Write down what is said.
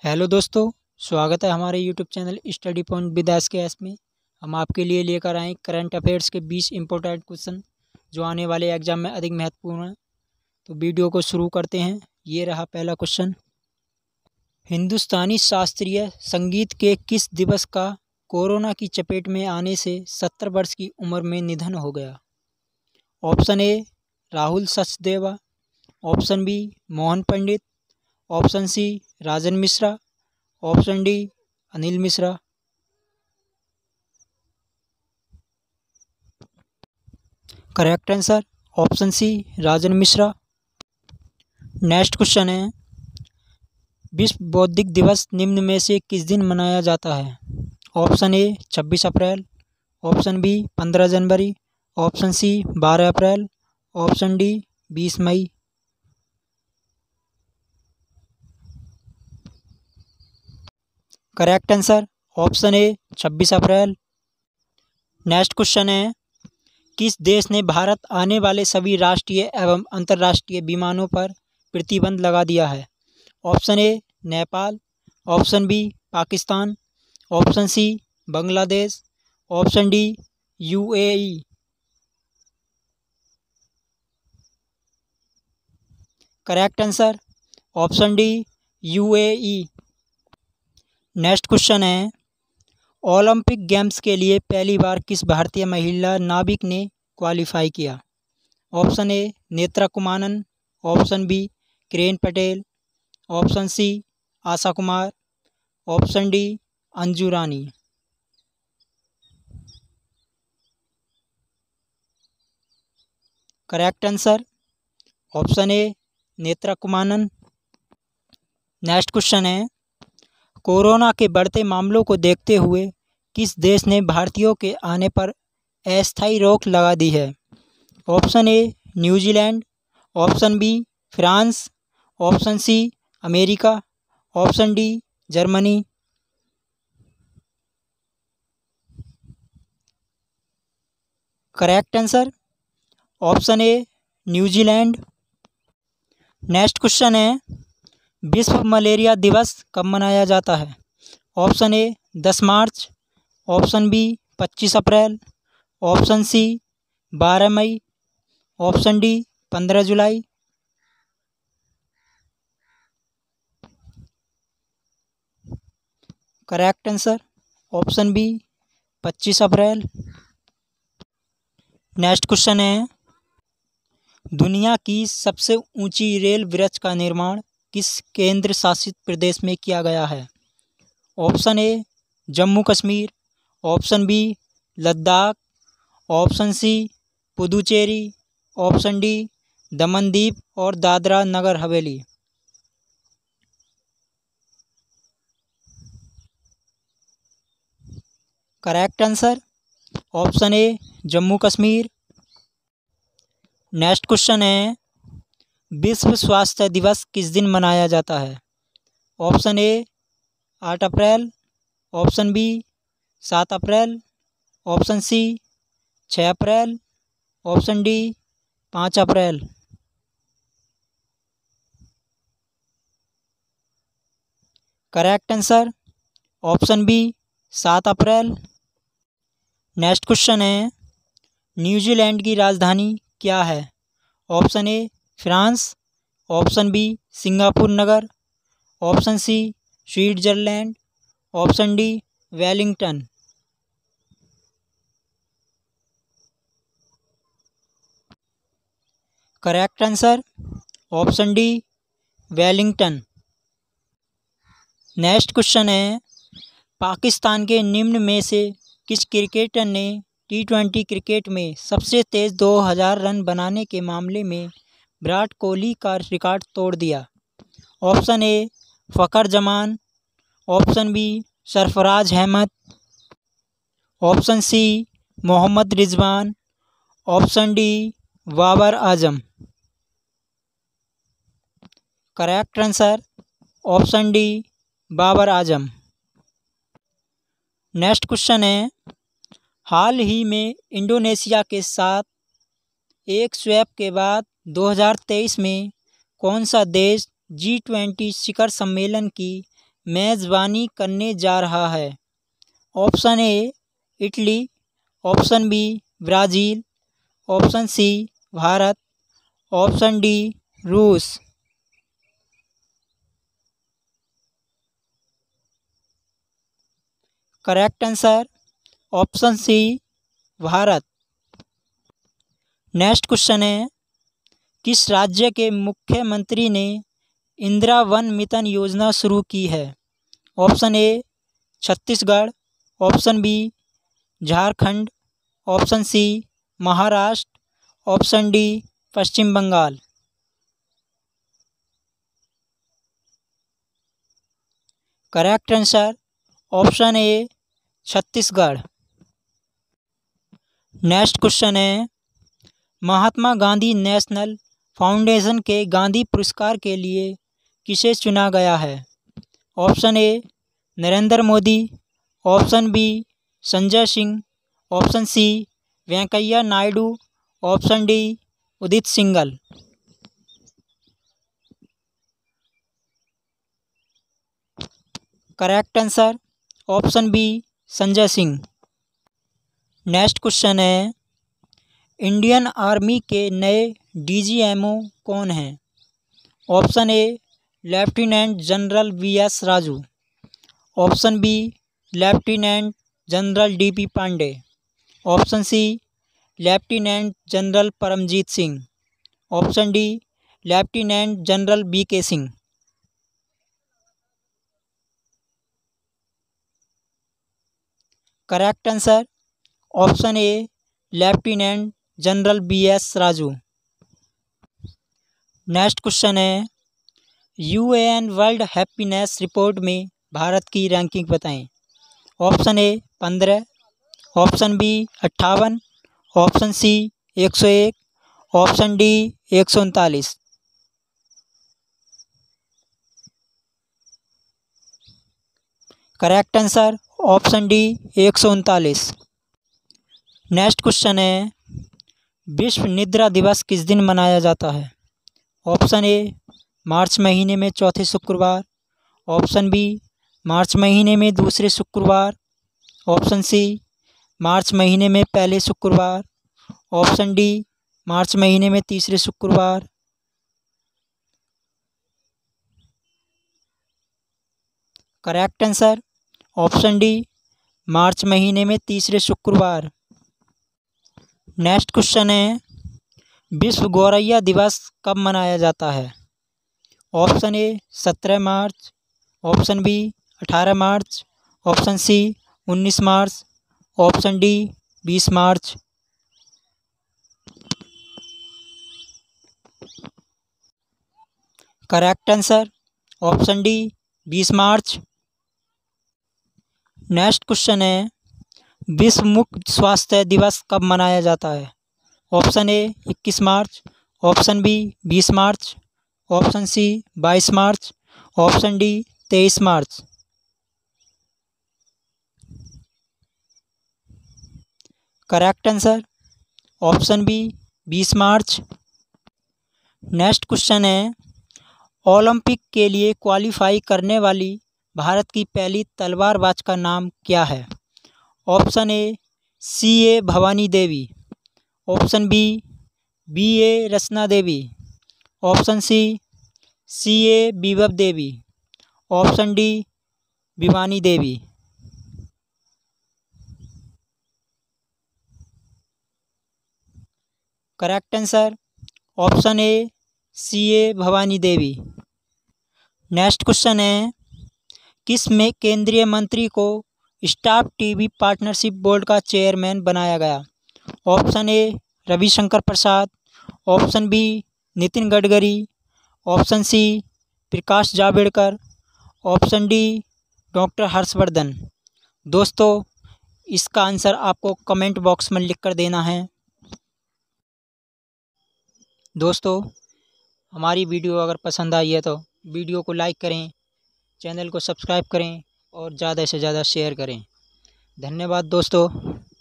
Hello दोस्तों, स्वागत है हमारे YouTube channel study point with S में। हम आपके लिए लेकर आए करंट अफेयर्स के 20 इंपॉर्टेंट क्वेश्चन जो आने वाले एग्जाम में अधिक महत्वपूर्ण हैं। तो वीडियो को शुरू करते हैं। ये रहा पहला क्वेश्चन। हिंदुस्तानी शास्त्रीय संगीत के किस दिवस का कोरोना की चपेट में आने से 70 वर्ष की उम्र में निधन हो गया? Option A Rahul Sachdeva, option B Mohan Pandit, option C Rajan Mishra, option D Anil Mishra. Correct answer option C Rajan Mishra. Next question है, विश्व बौद्धिक दिवस निम्न में से किस दिन मनाया जाता है? ऑप्शन ए 26 अप्रैल, ऑप्शन बी 15 जनवरी, ऑप्शन सी 12 अप्रैल, ऑप्शन डी 20 मई। करेक्ट आंसर ऑप्शन ए 26 अप्रैल। नेक्स्ट क्वेश्चन है, किस देश ने भारत आने वाले सभी राष्ट्रीय एवं अंतर्राष्ट्रीय विमानों पर प्रतिबंध लगा दिया है? Option A Nepal, option B Pakistan, option C Bangladesh, option D UAE. Correct answer option D UAE. Next question है, ओलंपिक गेम्स के लिए पहली बार किस भारतीय महिला नाविक ने क्वालिफाई किया? Option A Netra Kumanan, option B Kiren Patel, option C Asha Kumar, option D Anju Rani. Correct answer option A Netra Kumanan. Next question है, कोरोना के बढ़ते मामलों को देखते हुए किस देश ने भारतीयों के आने पर अस्थायी रोक लगा दी है? Option A New Zealand, option B France, option C America, option D Germany. Correct answer option A New Zealand. Next question है, विश्व मलेरिया दिवस कब मनाया जाता है? ऑप्शन ए 10 मार्च, ऑप्शन बी 25 अप्रैल, ऑप्शन सी 12 मई, ऑप्शन डी 15 जुलाई। करेक्ट आंसर ऑप्शन बी 25 अप्रैल। नेक्स्ट क्वेश्चन है, दुनिया की सबसे ऊंची रेल वृक्ष का निर्माण किस केंद्र शासित प्रदेश में किया गया है? Option A Jammu Kashmir, option B Ladakh, option C Puducherry, option D Daman Diu और Dadra Nagar Haveli. Correct answer option A Jammu Kashmir. Next question है, विश्व स्वास्थ्य दिवस किस दिन मनाया जाता है? ऑप्शन ए 8 अप्रैल, ऑप्शन बी 7 अप्रैल, ऑप्शन सी 6 अप्रैल, ऑप्शन डी 5 अप्रैल। करेक्ट आंसर ऑप्शन बी 7 अप्रैल। नेक्स्ट क्वेश्चन है, न्यूजीलैंड की राजधानी क्या है? ऑप्शन ए फ्रांस, ऑप्शन बी सिंगापुर नगर, option C Switzerland, option D Wellington. Correct answer option D Wellington. Next question है, पाकिस्तान के निम्न में से किस क्रिकेटर ने T20 क्रिकेट में सबसे तेज़ 2000 रन बनाने के मामले में विराट कोहली का रिकॉर्ड तोड़ दिया? Option A Fakhar Zaman, option B Sarfaraz Ahmed, option C Mohammad Rizwan, option D Babar Azam. Correct answer option D Babar Azam. Next question है, हाल ही में इंडोनेशिया के साथ एक स्वैप के बाद 2023 में कौन सा देश G20 शिखर सम्मेलन की मेज़बानी करने जा रहा है? Option A Italy, option B Brazil, option C Bharat, option D रूस। Correct answer option C Bharat. Next question है, किस राज्य के मुख्यमंत्री ने इंदिरा वन मिशन योजना शुरू की है? Option A Chhattisgarh, option B Jharkhand, option C Maharashtra, option D Paschim Bangal. Correct answer option A Chhattisgarh. Next question है, महात्मा गांधी नेशनल फाउंडेशन के गांधी पुरस्कार के लिए किसे चुना गया है? Option A Narendra Modi, option B Sanjay Singh, option C Venkaiah Naidu, option D Udit Singhal. Correct answer option B Sanjay Singh. Next question है, इंडियन आर्मी के नए डीजीएमओ कौन हैं? Option A lieutenant general VS Raju, option B lieutenant general DP Pande, option C lieutenant general Paramjit Singh, option D lieutenant general BK Singh. Correct answer option A lieutenant general BS Raju. Next question है, UN world happiness report में भारत की ranking बताएं। Option A 15, option B 58, option C 101, option D 139। Correct answer option D 139। Next question है, विश्व निद्रा दिवस किस दिन मनाया जाता है? ऑप्शन ए मार्च महीने में चौथे शुक्रवार, ऑप्शन बी मार्च महीने में दूसरे शुक्रवार, ऑप्शन सी मार्च महीने में पहले शुक्रवार, ऑप्शन डी मार्च महीने में तीसरे शुक्रवार। करेक्ट आंसर ऑप्शन डी मार्च महीने में तीसरे शुक्रवार। नेक्स्ट क्वेश्चन है, विश्व गौरैया दिवस कब मनाया जाता है? Option A 17 March, option B 18 March, option C 19 March, option D 20 March. Correct answer option D 20 March. Next question है, विश्व मुक्त स्वास्थ्य दिवस कब मनाया जाता है? Option A 21 March, option B 20 March, option C 22 March, option D 23 March. Correct answer option B 20 March. Next question है, ओलंपिक के लिए क्वालिफाई करने वाली भारत की पहली तलवारबाज का नाम क्या है? Option A CA Bhavani Devi, option B BA Rachna Devi, option C CA Vibhav Devi, option D Bhiwani Devi. Correct answer option A CA Bhavani Devi. Next question है, किस में केंद्रीय मंत्री को स्टार टीवी पार्टनरशिप बोर्ड का चेयरमैन बनाया गया? Option A Ravishankar Prasad, option B Nitin Gadkari, option C Prakash Javadekar, option D doctor Harshvardhan. दोस्तों इसका आंसर आपको कमेंट बॉक्स में लिख कर देना है। दोस्तों हमारी वीडियो अगर पसंद आई है तो वीडियो को लाइक करें, चैनल को सब्सक्राइब करें और ज़्यादा से ज़्यादा शेयर करें। धन्यवाद दोस्तों।